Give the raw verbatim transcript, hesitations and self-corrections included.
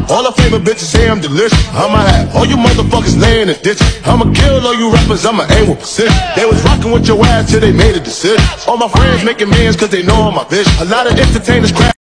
All her favorite bitches say I'm delicious. I'ma have all you motherfuckers laying in ditch. I'ma kill all you rappers, I'ma aim with precision. They was rocking with your ass till they made a decision. All my friends making millions cause they know I'm my bitch. A lot of entertainers crap.